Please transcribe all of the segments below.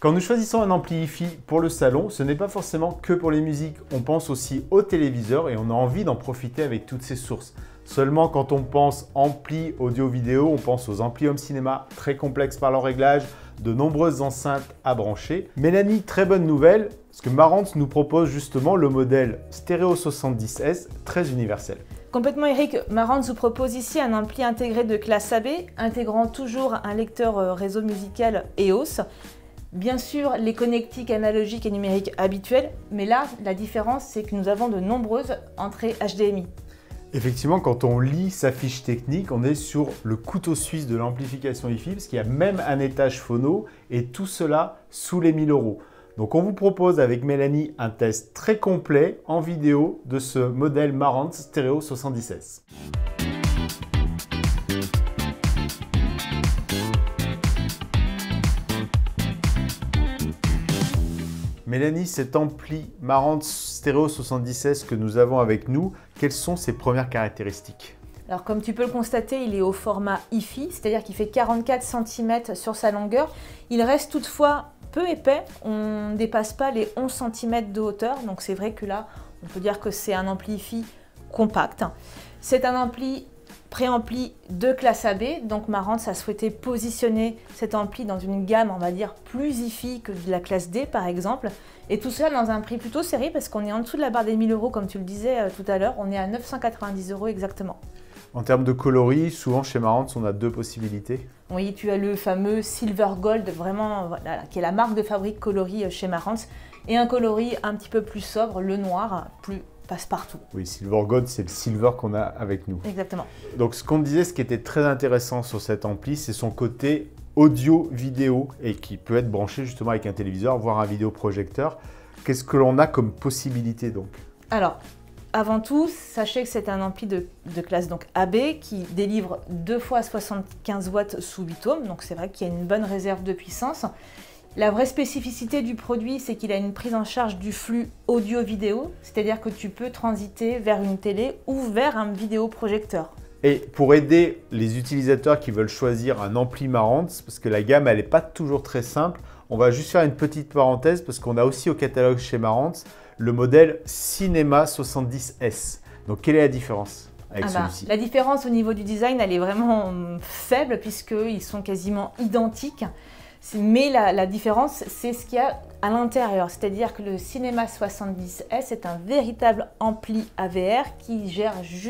Quand nous choisissons un ampli hi-fi pour le salon, ce n'est pas forcément que pour les musiques. On pense aussi au téléviseur et on a envie d'en profiter avec toutes ces sources. Seulement quand on pense ampli audio-vidéo, on pense aux amplis home cinéma très complexes par leur réglage, de nombreuses enceintes à brancher. Mélanie, très bonne nouvelle, parce que Marantz nous propose justement le modèle Stereo 70S très universel. Complètement Eric, Marantz vous propose ici un ampli intégré de classe AB, intégrant toujours un lecteur réseau musical EOS. Bien sûr, les connectiques analogiques et numériques habituels, mais là, la différence, c'est que nous avons de nombreuses entrées HDMI. Effectivement, quand on lit sa fiche technique, on est sur le couteau suisse de l'amplification hi-fi, parce qu'il y a même un étage phono, et tout cela sous les 1000 €. Donc on vous propose avec Mélanie un test très complet en vidéo de ce modèle Marantz Stereo 70S. Mélanie, cet ampli Marantz Stereo 70S que nous avons avec nous, quelles sont ses premières caractéristiques? Alors comme tu peux le constater, il est au format hi-fi, c'est-à-dire qu'il fait 44 cm sur sa longueur. Il reste toutefois peu épais, on ne dépasse pas les 11 cm de hauteur, donc c'est vrai que là, on peut dire que c'est un ampli hi-fi compact. C'est un ampli préampli de classe AB, donc Marantz a souhaité positionner cet ampli dans une gamme, on va dire, plus hi-fi que de la classe D par exemple, et tout ça dans un prix plutôt serré parce qu'on est en dessous de la barre des 1000 € comme tu le disais tout à l'heure, on est à 990 € exactement. En termes de coloris, souvent chez Marantz, on a deux possibilités. Oui, tu as le fameux Silver Gold, vraiment, voilà, qui est la marque de fabrique coloris chez Marantz, et un coloris un petit peu plus sobre, le noir, plus passe-partout. Oui, Silver Gold, c'est le silver qu'on a avec nous. Exactement. Donc ce qu'on disait, ce qui était très intéressant sur cet ampli, c'est son côté audio-vidéo et qui peut être branché justement avec un téléviseur, voire un vidéoprojecteur. Qu'est-ce que l'on a comme possibilité donc? Alors, avant tout, sachez que c'est un ampli de classe donc AB qui délivre 2 fois 75 watts sous 8 ohms, donc c'est vrai qu'il y a une bonne réserve de puissance. La vraie spécificité du produit, c'est qu'il a une prise en charge du flux audio-vidéo, c'est-à-dire que tu peux transiter vers une télé ou vers un vidéoprojecteur. Et pour aider les utilisateurs qui veulent choisir un ampli Marantz, parce que la gamme elle n'est pas toujours très simple, on va juste faire une petite parenthèse parce qu'on a aussi au catalogue chez Marantz le modèle Cinema 70S. Donc quelle est la différence avec celui-ci? La différence au niveau du design, elle est vraiment faible puisqu'ils sont quasiment identiques. Mais la différence, c'est ce qu'il y a à l'intérieur. C'est-à-dire que le Cinema 70S est un véritable ampli AVR qui gère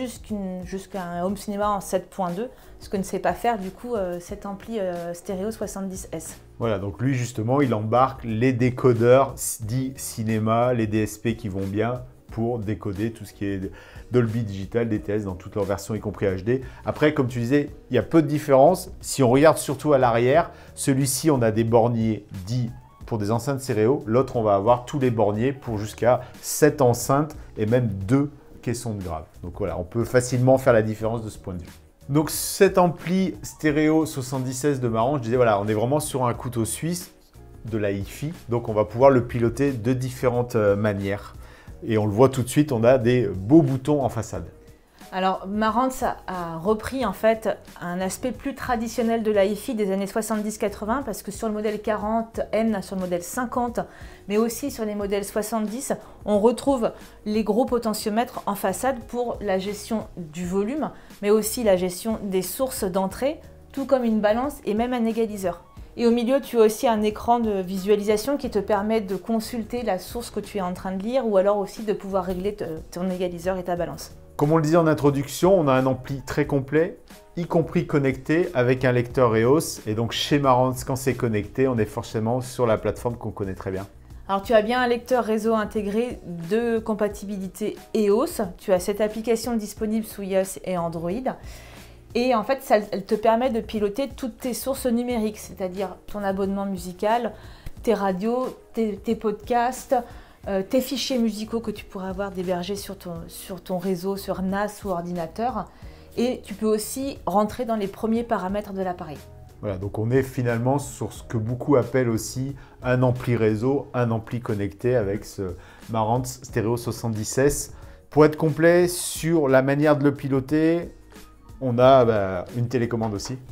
jusqu'à un home cinéma en 7.2, ce que ne sait pas faire du coup cet ampli stéréo 70S. Voilà, donc lui justement, il embarque les décodeurs dits cinéma, les DSP qui vont bien pour décoder tout ce qui est Dolby Digital, DTS dans toutes leurs versions, y compris HD. Après, comme tu disais, il y a peu de différence. Si on regarde surtout à l'arrière, celui-ci, on a des borniers dits pour des enceintes stéréo. L'autre, on va avoir tous les borniers pour jusqu'à 7 enceintes et même 2 caissons de graves. Donc voilà, on peut facilement faire la différence de ce point de vue. Donc cet ampli stéréo 70S de Marantz, je disais, voilà, on est vraiment sur un couteau suisse de la hi-fi. Donc on va pouvoir le piloter de différentes manières. Et on le voit tout de suite, on a des beaux boutons en façade. Alors Marantz a repris en fait un aspect plus traditionnel de la hi-fi des années 70-80 parce que sur le modèle 40N, sur le modèle 50, mais aussi sur les modèles 70, on retrouve les gros potentiomètres en façade pour la gestion du volume, mais aussi la gestion des sources d'entrée, tout comme une balance et même un égaliseur. Et au milieu, tu as aussi un écran de visualisation qui te permet de consulter la source que tu es en train de lire ou alors aussi de pouvoir régler ton égaliseur et ta balance. Comme on le disait en introduction, on a un ampli très complet, y compris connecté avec un lecteur EOS. Et donc chez Marantz, quand c'est connecté, on est forcément sur la plateforme qu'on connaît très bien. Alors tu as bien un lecteur réseau intégré de compatibilité EOS. Tu as cette application disponible sous iOS et Android. Et en fait, elle te permet de piloter toutes tes sources numériques, c'est-à-dire ton abonnement musical, tes radios, tes podcasts, tes fichiers musicaux que tu pourras avoir d'héberger sur ton réseau, sur NAS ou ordinateur. Et tu peux aussi rentrer dans les premiers paramètres de l'appareil. Voilà, donc on est finalement sur ce que beaucoup appellent aussi un ampli réseau, un ampli connecté avec ce Marantz Stereo 70S. Pour être complet sur la manière de le piloter, on a une télécommande aussi.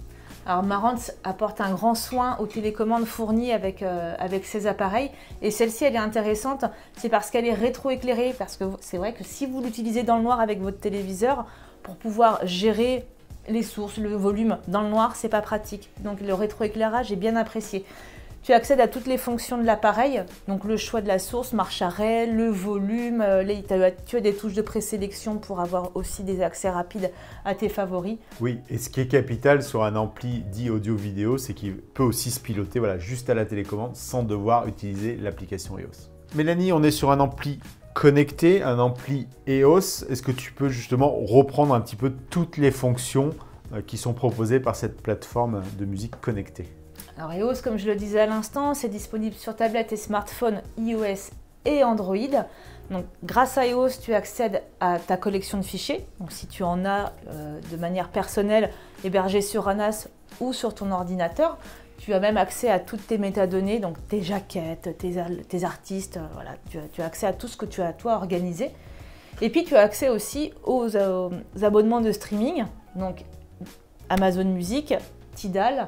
Alors Marantz apporte un grand soin aux télécommandes fournies avec ces appareils. Et celle-ci, elle est intéressante, c'est parce qu'elle est rétroéclairée. Parce que c'est vrai que si vous l'utilisez dans le noir avec votre téléviseur, pour pouvoir gérer les sources, le volume dans le noir, c'est pas pratique. Donc le rétroéclairage est bien apprécié. Tu accèdes à toutes les fonctions de l'appareil, donc le choix de la source, marche arrêt, le volume, tu as des touches de présélection pour avoir aussi des accès rapides à tes favoris. Oui, et ce qui est capital sur un ampli dit audio-vidéo, c'est qu'il peut aussi se piloter juste à la télécommande sans devoir utiliser l'application EOS. Mélanie, on est sur un ampli connecté, un ampli EOS. Est-ce que tu peux justement reprendre un petit peu toutes les fonctions qui sont proposées par cette plateforme de musique connectée? Alors EOS, comme je le disais à l'instant, c'est disponible sur tablette et smartphone iOS et Android. Donc, grâce à EOS, tu accèdes à ta collection de fichiers. Donc, si tu en as de manière personnelle hébergés sur un NAS ou sur ton ordinateur, tu as même accès à toutes tes métadonnées, donc tes jaquettes, tes artistes. Voilà, tu as accès à tout ce que tu as toi organisé. Et puis, tu as accès aussi aux abonnements de streaming, donc Amazon Music, Tidal,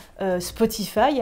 Spotify,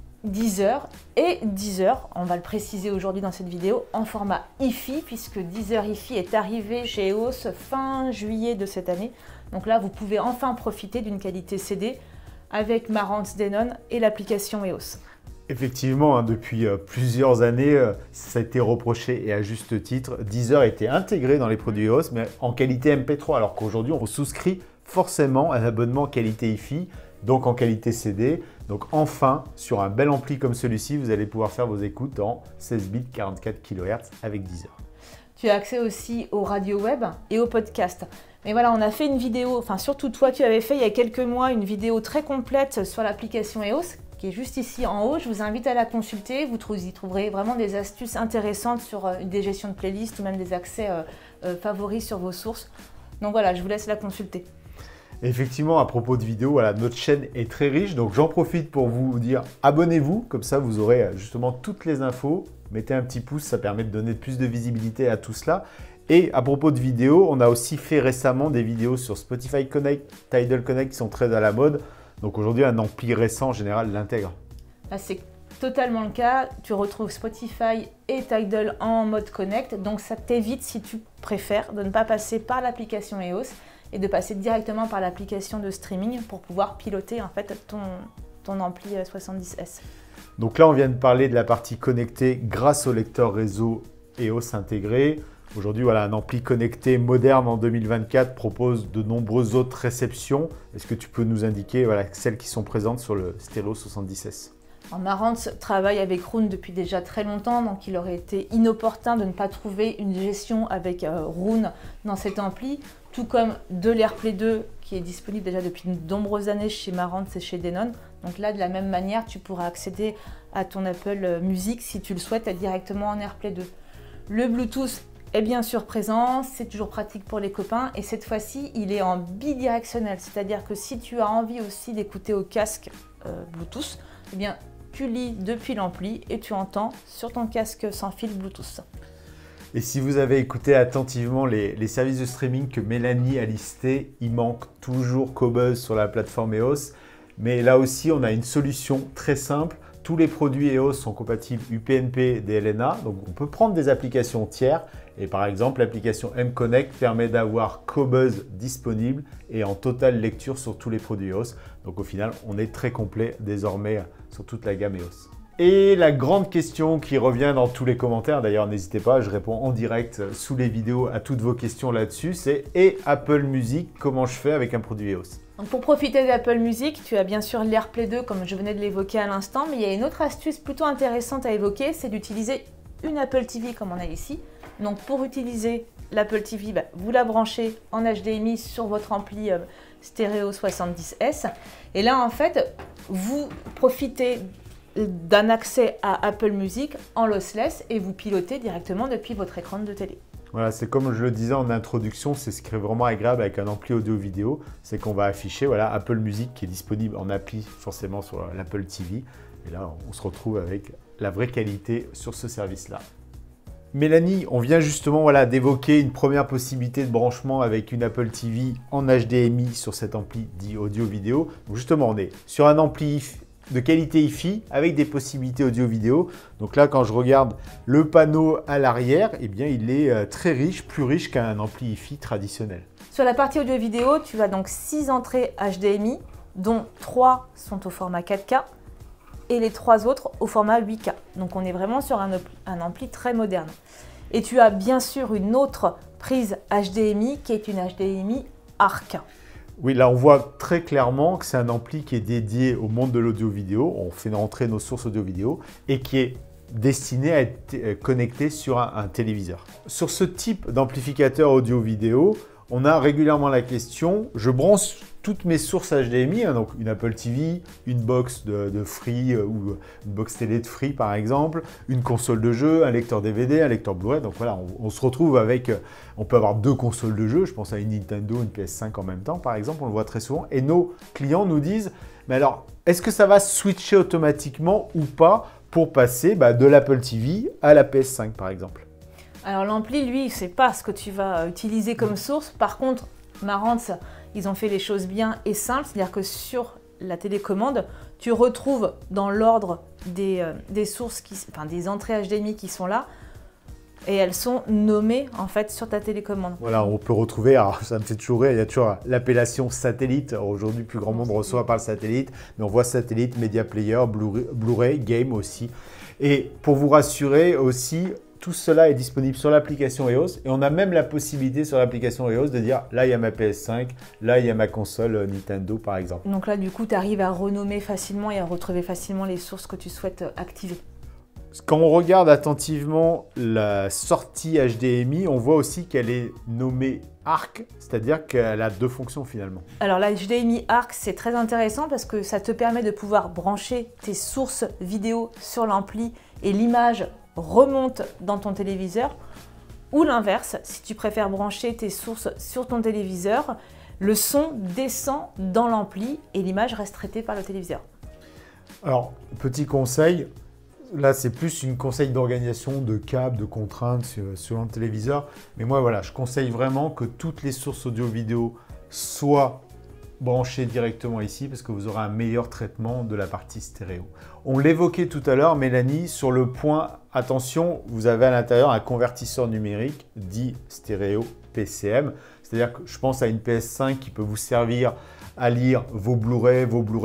Deezer et Deezer, on va le préciser aujourd'hui dans cette vidéo, en format hi-fi, puisque Deezer hi-fi est arrivé chez EOS fin juillet de cette année. Donc là, vous pouvez enfin profiter d'une qualité CD avec Marantz Denon et l'application EOS. Effectivement, depuis plusieurs années, ça a été reproché et à juste titre. Deezer était intégré dans les produits EOS, mais en qualité MP3, alors qu'aujourd'hui, on souscrit forcément un abonnement qualité hi-fi, donc en qualité CD. Donc enfin, sur un bel ampli comme celui-ci, vous allez pouvoir faire vos écoutes en 16 bits 44 kHz avec Deezer. Tu as accès aussi aux radios web et aux podcasts. Mais voilà, on a fait une vidéo, enfin surtout toi, tu avais fait il y a quelques mois une vidéo très complète sur l'application EOS, qui est juste ici en haut. Je vous invite à la consulter. Vous y trouverez vraiment des astuces intéressantes sur des gestions de playlists ou même des accès favoris sur vos sources. Donc voilà, je vous laisse la consulter. Effectivement, à propos de vidéos, voilà, notre chaîne est très riche, donc j'en profite pour vous dire abonnez-vous, comme ça vous aurez justement toutes les infos. Mettez un petit pouce, ça permet de donner plus de visibilité à tout cela. Et à propos de vidéos, on a aussi fait récemment des vidéos sur Spotify Connect, Tidal Connect qui sont très à la mode. Donc aujourd'hui, un ampli récent en général l'intègre. Là, c'est totalement le cas. Tu retrouves Spotify et Tidal en mode Connect, donc ça t'évite, si tu préfères, de ne pas passer par l'application EOS et de passer directement par l'application de streaming pour pouvoir piloter en fait ton ampli 70S. Donc là, on vient de parler de la partie connectée grâce au lecteur réseau EOS intégré. Aujourd'hui, voilà, un ampli connecté moderne en 2024 propose de nombreuses autres réceptions. Est-ce que tu peux nous indiquer celles qui sont présentes sur le stéréo 70S? Marantz travaille avec Roon depuis déjà très longtemps, donc il aurait été inopportun de ne pas trouver une gestion avec Roon dans cet ampli, tout comme de l'AirPlay 2 qui est disponible déjà depuis de nombreuses années chez Marantz et chez Denon. Donc là, de la même manière, tu pourras accéder à ton Apple Music si tu le souhaites directement en AirPlay 2. Le Bluetooth est bien sûr présent, c'est toujours pratique pour les copains et cette fois-ci, il est en bidirectionnel, c'est-à-dire que si tu as envie aussi d'écouter au casque Bluetooth, eh bien, tu lis depuis l'ampli et tu entends sur ton casque sans fil Bluetooth. Et si vous avez écouté attentivement les services de streaming que Mélanie a listés, il manque toujours Qobuz sur la plateforme EOS. Mais là aussi, on a une solution très simple. Tous les produits EOS sont compatibles UPnP, DLNA. Donc, on peut prendre des applications tiers. Et par exemple, l'application mConnect permet d'avoir Qobuz disponible et en totale lecture sur tous les produits EOS. Donc, au final, on est très complet désormais sur toute la gamme EOS. Et la grande question qui revient dans tous les commentaires, d'ailleurs n'hésitez pas, je réponds en direct sous les vidéos à toutes vos questions là-dessus, c'est « Et Apple Music, comment je fais avec un produit EOS ?» Donc pour profiter d'Apple Music, tu as bien sûr l'AirPlay 2 comme je venais de l'évoquer à l'instant, mais il y a une autre astuce plutôt intéressante à évoquer, c'est d'utiliser une Apple TV comme on a ici. Donc pour utiliser l'Apple TV, vous la branchez en HDMI sur votre ampli stéréo 70S. Et là en fait, vous profitez d'un accès à Apple Music en lossless et vous pilotez directement depuis votre écran de télé. Voilà, c'est comme je le disais en introduction, c'est ce qui est vraiment agréable avec un ampli audio-vidéo, c'est qu'on va afficher Apple Music qui est disponible en appli forcément sur l'Apple TV. Et là, on se retrouve avec la vraie qualité sur ce service-là. Mélanie, on vient justement voilà, d'évoquer une première possibilité de branchement avec une Apple TV en HDMI sur cet ampli dit audio-vidéo. Justement, on est sur un ampli de qualité hi-fi avec des possibilités audio-vidéo. Donc là, quand je regarde le panneau à l'arrière, eh bien, il est très riche, plus riche qu'un ampli hi-fi traditionnel. Sur la partie audio-vidéo, tu as donc 6 entrées HDMI, dont 3 sont au format 4K et les 3 autres au format 8K. Donc on est vraiment sur un ampli très moderne. Et tu as bien sûr une autre prise HDMI qui est une HDMI ARC. Oui, là on voit très clairement que c'est un ampli qui est dédié au monde de l'audio-vidéo. On fait rentrer nos sources audio-vidéo et qui est destiné à être connecté sur un téléviseur. Sur ce type d'amplificateur audio-vidéo, on a régulièrement la question, je branche toutes mes sources HDMI, hein, donc une Apple TV, une box de Free ou une box télé de Free par exemple, une console de jeu, un lecteur DVD, un lecteur Blu-ray. Donc voilà, on se retrouve avec, on peut avoir 2 consoles de jeu, je pense à une Nintendo, une PS5 en même temps par exemple, on le voit très souvent. Et nos clients nous disent, mais alors, est-ce que ça va switcher automatiquement ou pas pour passer de l'Apple TV à la PS5 par exemple? Alors l'ampli, lui, il ne sait pas ce que tu vas utiliser comme source. Par contre, Marantz, ils ont fait les choses bien et simples. C'est-à-dire que sur la télécommande, tu retrouves dans l'ordre des sources, des entrées HDMI qui sont là. Et elles sont nommées en fait sur ta télécommande. Voilà, on peut retrouver, alors ça me fait toujours rire, il y a toujours l'appellation satellite. Aujourd'hui, plus grand monde reçoit par le satellite, mais on voit satellite, Media Player, Blu-ray, Game aussi. Et pour vous rassurer aussi, tout cela est disponible sur l'application EOS et on a même la possibilité sur l'application EOS de dire là il y a ma PS5, là il y a ma console Nintendo par exemple. Donc là du coup tu arrives à renommer facilement et à retrouver facilement les sources que tu souhaites activer. Quand on regarde attentivement la sortie HDMI, on voit aussi qu'elle est nommée ARC, c'est-à-dire qu'elle a 2 fonctions finalement. Alors la HDMI ARC c'est très intéressant parce que ça te permet de pouvoir brancher tes sources vidéo sur l'ampli et l'image remonte dans ton téléviseur, ou l'inverse, si tu préfères brancher tes sources sur ton téléviseur, le son descend dans l'ampli et l'image reste traitée par le téléviseur. Alors, petit conseil, là c'est plus une conseil d'organisation de câbles, de contraintes sur un téléviseur, mais moi voilà, je conseille vraiment que toutes les sources audio-vidéo soient brancher directement ici parce que vous aurez un meilleur traitement de la partie stéréo. On l'évoquait tout à l'heure, Mélanie, sur le point, attention, vous avez à l'intérieur un convertisseur numérique dit stéréo PCM. C'est-à-dire que je pense à une PS5 qui peut vous servir à lire vos Blu-ray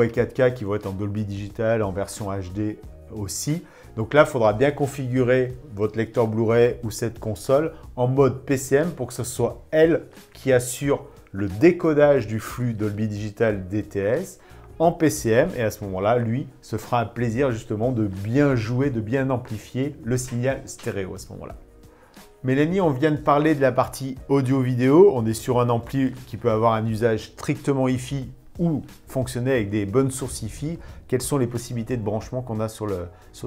4K qui vont être en Dolby Digital, en version HD aussi. Donc là, il faudra bien configurer votre lecteur Blu-ray ou cette console en mode PCM pour que ce soit elle qui assure le décodage du flux Dolby Digital DTS en PCM et à ce moment-là, lui, se fera un plaisir justement de bien jouer, de bien amplifier le signal stéréo à ce moment-là. Mélanie, on vient de parler de la partie audio-vidéo. On est sur un ampli qui peut avoir un usage strictement hi-fi ou fonctionner avec des bonnes sources hi-fi. Quelles sont les possibilités de branchement qu'on a sur le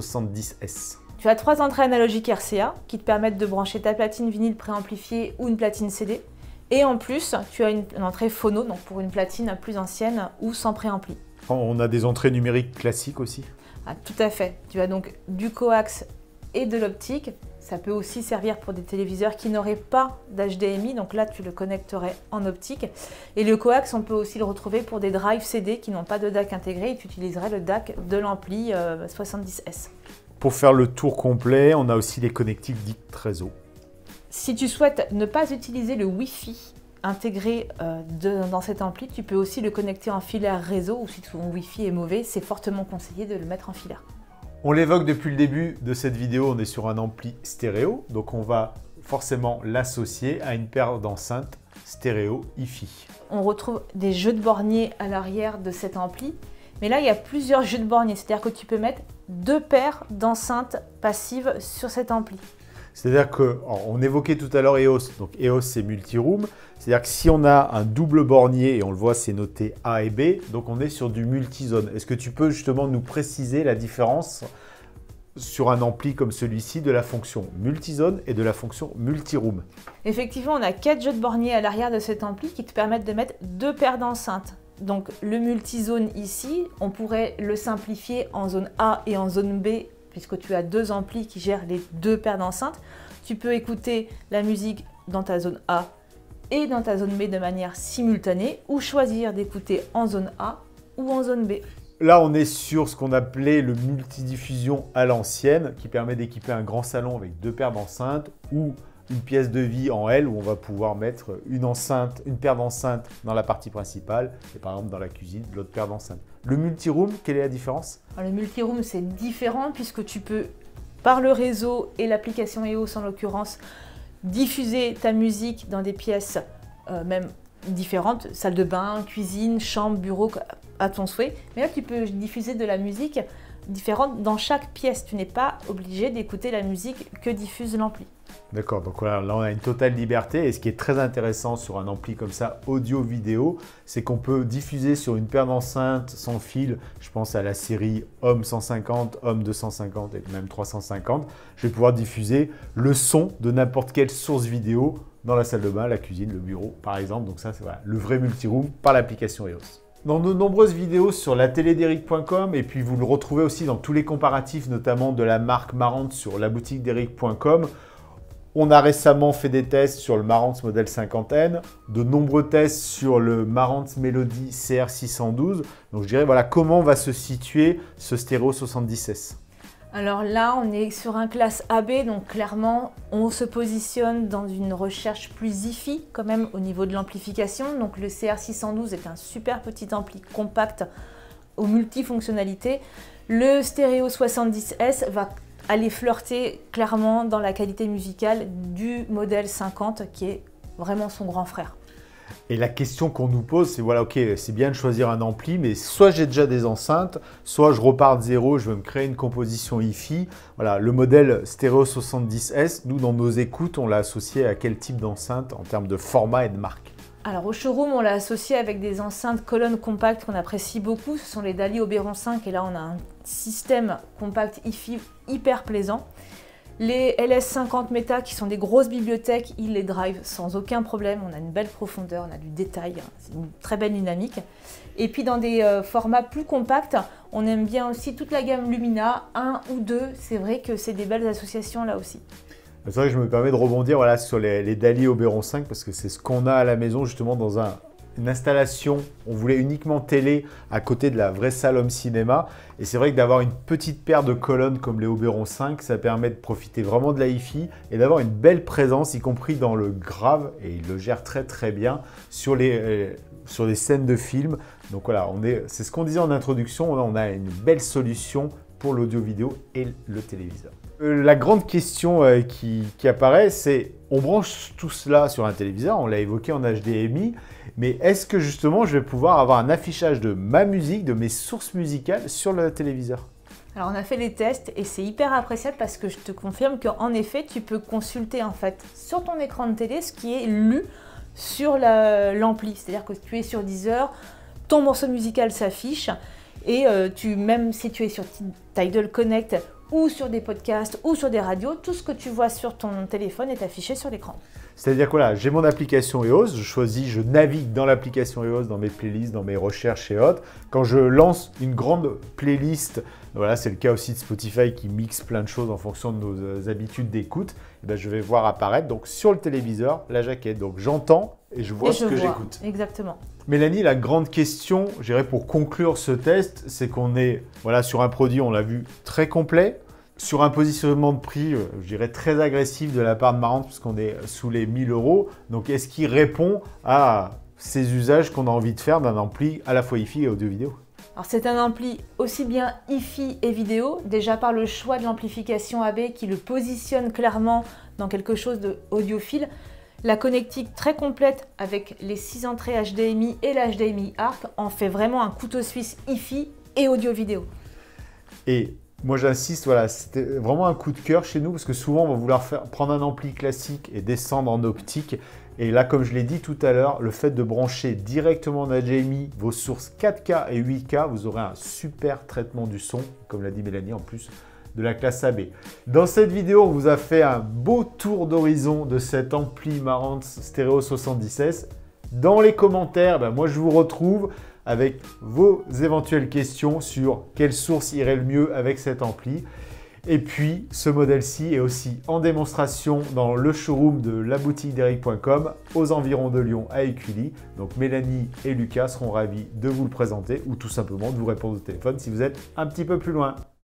70S? Tu as 3 entrées analogiques RCA qui te permettent de brancher ta platine vinyle préamplifiée ou une platine CD. Et en plus, tu as une entrée phono, donc pour une platine plus ancienne ou sans préampli. On a des entrées numériques classiques aussi? Ah, tout à fait. Tu as donc du coax et de l'optique. Ça peut aussi servir pour des téléviseurs qui n'auraient pas d'HDMI, donc là tu le connecterais en optique. Et le coax, on peut aussi le retrouver pour des drives CD qui n'ont pas de DAC intégré et tu utiliserais le DAC de l'ampli 70S. Pour faire le tour complet, on a aussi les connectiques dites réseau. Si tu souhaites ne pas utiliser le Wi-Fi intégré dans cet ampli, tu peux aussi le connecter en filaire réseau ou si ton Wi-Fi est mauvais, c'est fortement conseillé de le mettre en filaire. On l'évoque depuis le début de cette vidéo, on est sur un ampli stéréo, donc on va forcément l'associer à une paire d'enceintes stéréo hi-fi. On retrouve des jeux de borniers à l'arrière de cet ampli, mais là il y a plusieurs jeux de borniers, c'est-à-dire que tu peux mettre 2 paires d'enceintes passives sur cet ampli. C'est-à-dire qu'on évoquait tout à l'heure EOS, donc EOS c'est multi-room, c'est-à-dire que si on a un double bornier, et on le voit c'est noté A et B, donc on est sur du multi-zone. Est-ce que tu peux justement nous préciser la différence sur un ampli comme celui-ci de la fonction multi-zone et de la fonction multi-room? Effectivement, on a 4 jeux de borniers à l'arrière de cet ampli qui te permettent de mettre 2 paires d'enceintes. Donc le multi-zone ici, on pourrait le simplifier en zone A et en zone B puisque tu as 2 amplis qui gèrent les 2 paires d'enceintes. Tu peux écouter la musique dans ta zone A et dans ta zone B de manière simultanée, ou choisir d'écouter en zone A ou en zone B. Là, on est sur ce qu'on appelait le multidiffusion à l'ancienne, qui permet d'équiper un grand salon avec 2 paires d'enceintes ou une pièce de vie en L où on va pouvoir mettre une paire d'enceintes dans la partie principale et par exemple dans la cuisine, l'autre paire d'enceintes. Le multiroom, quelle est la différence? Alors, le multiroom, c'est différent puisque tu peux, par le réseau et l'application EOS en l'occurrence, diffuser ta musique dans des pièces même différentes, salle de bain, cuisine, chambre, bureau, à ton souhait. Mais là, tu peux diffuser de la musique différente dans chaque pièce. Tu n'es pas obligé d'écouter la musique que diffuse l'ampli. D'accord, donc voilà, là on a une totale liberté et ce qui est très intéressant sur un ampli comme ça, audio-vidéo, c'est qu'on peut diffuser sur une paire d'enceintes sans fil, je pense à la série Homme 150, Homme 250 et même 350, je vais pouvoir diffuser le son de n'importe quelle source vidéo dans la salle de bain, la cuisine, le bureau par exemple, donc ça c'est voilà, le vrai multiroom par l'application EOS. Dans de nombreuses vidéos sur la téléderic.com et puis vous le retrouvez aussi dans tous les comparatifs, notamment de la marque Marantz sur la boutique deric.com. On a récemment fait des tests sur le Marantz modèle 50N, de nombreux tests sur le Marantz Melody CR612. Donc je dirais voilà comment va se situer ce stéréo 70S. Alors là, on est sur un classe AB, donc clairement, on se positionne dans une recherche plus hi-fi quand même au niveau de l'amplification. Donc le CR612 est un super petit ampli compact aux multifonctionnalités. Le stéréo 70S va aller flirter clairement dans la qualité musicale du modèle 50 qui est vraiment son grand frère. Et la question qu'on nous pose, c'est voilà, ok, c'est bien de choisir un ampli, mais soit j'ai déjà des enceintes, soit je repars de zéro, je veux me créer une composition hi-fi. Voilà, le modèle stéréo 70S, nous dans nos écoutes, on l'a associé à quel type d'enceinte en termes de format et de marque? Alors au showroom, on l'a associé avec des enceintes colonnes compactes qu'on apprécie beaucoup. Ce sont les Dali Oberon 5 et là on a un système compact hi-fi hyper plaisant. Les LS50 Meta qui sont des grosses bibliothèques, ils les drivent sans aucun problème. On a une belle profondeur, on a du détail, c'est une très belle dynamique. Et puis dans des formats plus compacts, on aime bien aussi toute la gamme Lumina, 1 ou 2. C'est vrai que c'est des belles associations là aussi. C'est vrai que je me permets de rebondir voilà, sur les Dali Oberon 5 parce que c'est ce qu'on a à la maison justement dans une installation. On voulait uniquement télé à côté de la vraie salle home cinéma. Et c'est vrai que d'avoir une petite paire de colonnes comme les Oberon 5, ça permet de profiter vraiment de la hi-fi et d'avoir une belle présence, y compris dans le grave. Et il le gère très très bien sur les scènes de films. Donc voilà, c'est ce qu'on disait en introduction. On a une belle solution pour l'audio-vidéo et le téléviseur. La grande question qui apparaît, c'est on branche tout cela sur un téléviseur, on l'a évoqué en HDMI, mais est-ce que justement je vais pouvoir avoir un affichage de ma musique, de mes sources musicales sur le téléviseur? Alors on a fait les tests et c'est hyper appréciable parce que je te confirme qu'en effet tu peux consulter en fait sur ton écran de télé ce qui est lu sur l'ampli. C'est-à-dire que tu es sur Deezer, ton morceau musical s'affiche et même si tu es sur Tidal Connect ou sur des podcasts ou sur des radios, tout ce que tu vois sur ton téléphone est affiché sur l'écran. C'est-à-dire que voilà, j'ai mon application EOS, je navigue dans l'application EOS, dans mes playlists, dans mes recherches et autres. Quand je lance une grande playlist, voilà, c'est le cas aussi de Spotify qui mixe plein de choses en fonction de nos habitudes d'écoute, et bien je vais voir apparaître donc, sur le téléviseur la jaquette. Donc j'entends et je vois ce que j'écoute. Exactement. Mélanie, la grande question, je dirais pour conclure ce test, c'est qu'on est voilà, sur un produit, on l'a vu, très complet, sur un positionnement de prix, je dirais très agressif de la part de Marantz, puisqu'on est sous les 1000 €. Donc, est-ce qu'il répond à ces usages qu'on a envie de faire d'un ampli à la fois hi-fi et audio-vidéo? Alors, c'est un ampli aussi bien hi-fi et vidéo, déjà par le choix de l'amplification AB qui le positionne clairement dans quelque chose d'audiophile. La connectique très complète avec les 6 entrées HDMI et l'HDMI ARC en fait vraiment un couteau suisse hi-fi et audio-vidéo. Et moi j'insiste, voilà, c'était vraiment un coup de cœur chez nous parce que souvent on va vouloir prendre un ampli classique et descendre en optique. Et là, comme je l'ai dit tout à l'heure, le fait de brancher directement en HDMI vos sources 4K et 8K, vous aurez un super traitement du son, comme l'a dit Mélanie, en plus de la classe AB. Dans cette vidéo, on vous a fait un beau tour d'horizon de cet ampli Marantz Stéréo 70S. Dans les commentaires, moi je vous retrouve avec vos éventuelles questions sur quelle source irait le mieux avec cet ampli. Et puis, ce modèle-ci est aussi en démonstration dans le showroom de laboutiquederic.com aux environs de Lyon à Écully. Donc Mélanie et Lucas seront ravis de vous le présenter ou tout simplement de vous répondre au téléphone si vous êtes un petit peu plus loin.